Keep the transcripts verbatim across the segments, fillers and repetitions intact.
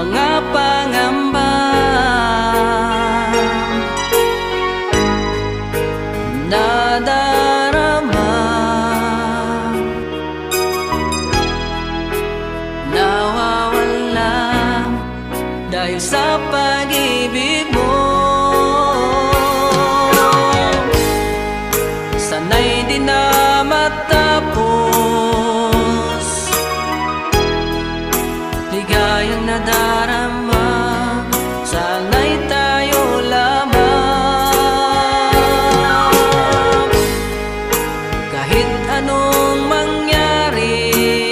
mga pangamba. Nadarama, nawawala dahil sa pag-ibig mo. Sana'y di na matapos, ligayang nadarama, sana'y tayo lamang. Kahit anong mangyari,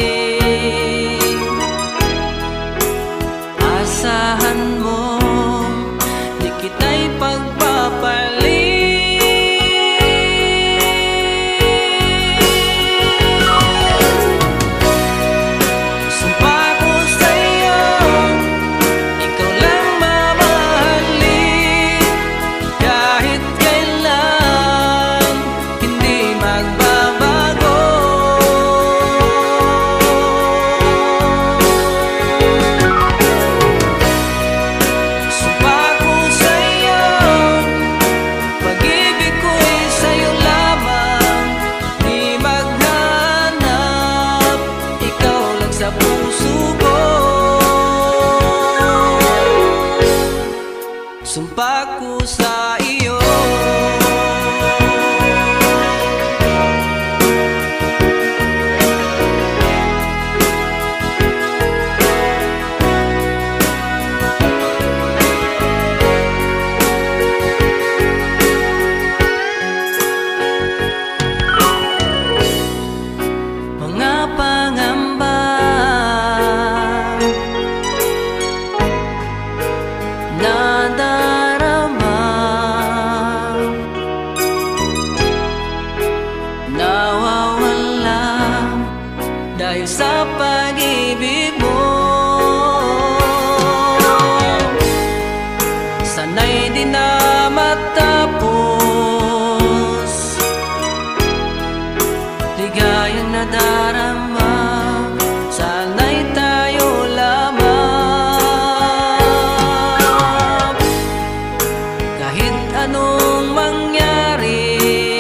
asahan mo, di kita'y pagpapalit. Sumpa ko sa iyo, mga pangamba, nadarama, nawawala dahil sa pag-ibig mo. Sana'y di na matapos, ligayang nadarama, sana'y tayo lamang. Kahit anong mangyari,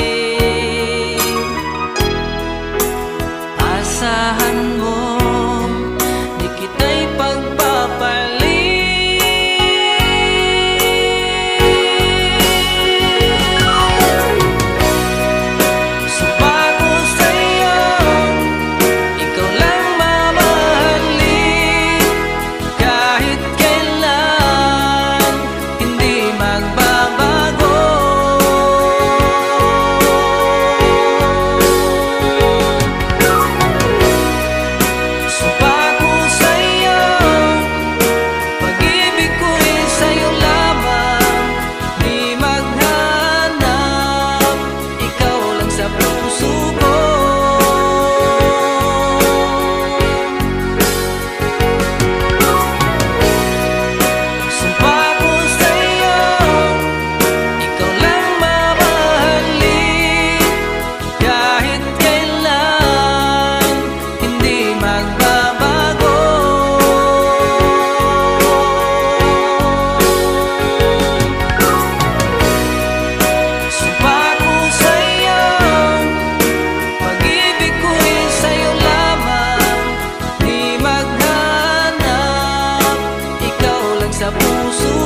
asahan mo, di kita'y pagpapalit. Sumpa ko sa'yo, ikaw lang mamahalin, kahit kailan hindi magbabago. Sumpa ko sa'yo, pag-ibig ko'y sa'yo lamang, di maghanap, ikaw lang sa puso ko. Sumpa ko sa'yo, ikaw lang mamahalin, kahit kailan hindi magbabago. Sumpa ko sa'yo, pag-ibig ko'y sa'yo lamang, di maghanap, ikaw lang sa puso